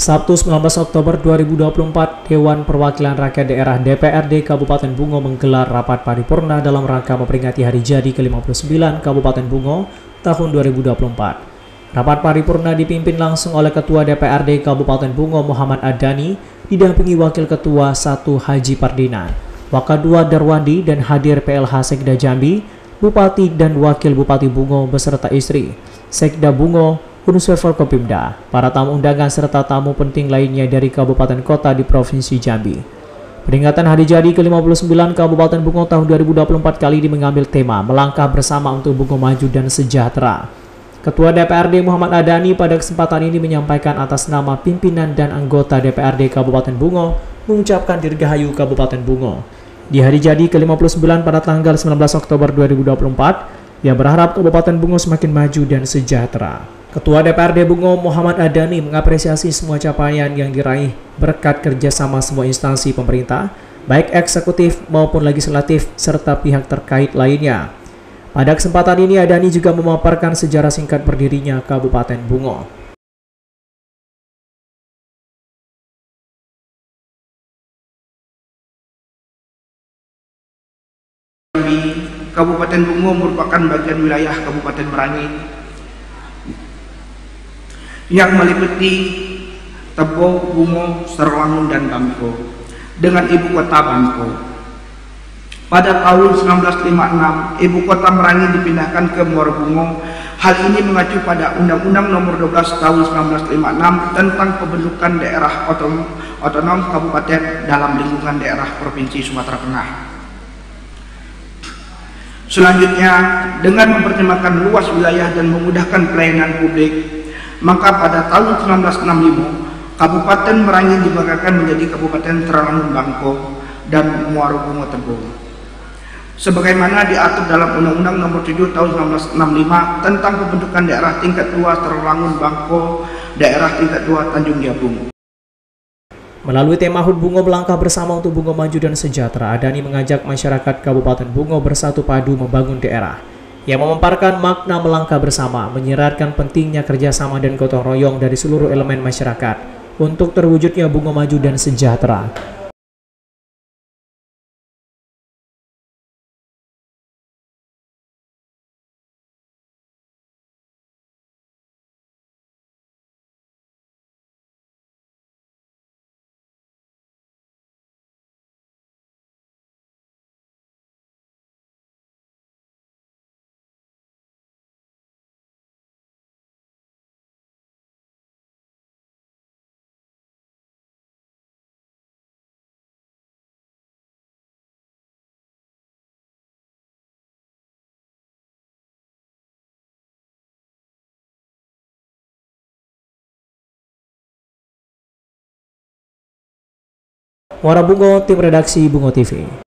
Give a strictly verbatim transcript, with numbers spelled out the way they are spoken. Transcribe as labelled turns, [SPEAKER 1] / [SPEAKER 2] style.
[SPEAKER 1] Sabtu sembilan belas Oktober dua ribu dua puluh empat, Dewan Perwakilan Rakyat Daerah D P R D Kabupaten Bungo menggelar rapat paripurna dalam rangka memperingati hari jadi ke lima puluh sembilan Kabupaten Bungo tahun dua ribu dua puluh empat. Rapat paripurna dipimpin langsung oleh Ketua D P R D Kabupaten Bungo Muhammad Adani, didampingi Wakil Ketua satu Haji Pardina, Wakadua Darwandi, dan hadir P L H Sekda Jambi, Bupati dan Wakil Bupati Bungo beserta istri, Sekda Bungo, Unsur Forkopimda, para tamu undangan serta tamu penting lainnya dari kabupaten kota di Provinsi Jambi. Peringatan Hari Jadi ke lima puluh sembilan Kabupaten Bungo tahun dua ribu dua puluh empat kali ini mengambil tema Melangkah Bersama untuk Bungo Maju dan Sejahtera. Ketua D P R D Muhammad Adani pada kesempatan ini menyampaikan atas nama pimpinan dan anggota D P R D Kabupaten Bungo mengucapkan dirgahayu Kabupaten Bungo. Di Hari Jadi ke lima puluh sembilan pada tanggal sembilan belas Oktober dua ribu dua puluh empat, ia berharap Kabupaten Bungo semakin maju dan sejahtera. Ketua D P R D Bungo Muhammad Adani mengapresiasi semua capaian yang diraih berkat kerjasama semua instansi pemerintah, baik eksekutif maupun legislatif, serta pihak terkait lainnya. Pada kesempatan ini, Adani juga memaparkan sejarah singkat berdirinya Kabupaten Bungo.
[SPEAKER 2] Kabupaten Bungo merupakan bagian wilayah Kabupaten Merangin yang meliputi Tebo, Bungo, Serwangun, dan Bangko dengan ibu kota Bangko. Pada tahun seribu sembilan ratus lima puluh enam, ibu kota Merangin dipindahkan ke Muara Bungo. Hal ini mengacu pada Undang-Undang Nomor dua belas Tahun seribu sembilan ratus lima puluh enam tentang pembentukan daerah otonom, otonom kabupaten dalam lingkungan daerah Provinsi Sumatera Tengah. Selanjutnya, dengan mempertimbangkan luas wilayah dan memudahkan pelayanan publik, maka pada tahun seribu sembilan ratus enam puluh lima, Kabupaten Merangin dibanggakan menjadi Kabupaten Serwangun Bangko dan Muara Bungo Tebo. Sebagaimana diatur dalam Undang-Undang Nomor tujuh Tahun seribu sembilan ratus enam puluh lima tentang pembentukan daerah tingkat dua Serwangun Bangko, daerah tingkat dua Tanjung Jabung.
[SPEAKER 1] Melalui tema H U T Bungo Melangkah Bersama untuk Bungo Maju dan Sejahtera, Adani mengajak masyarakat Kabupaten Bungo bersatu padu membangun daerah. Yang memaparkan makna melangkah bersama, menyiratkan pentingnya kerjasama dan gotong royong dari seluruh elemen masyarakat untuk terwujudnya Bungo Maju dan Sejahtera. Muara Bungo, tim redaksi Bungo T V.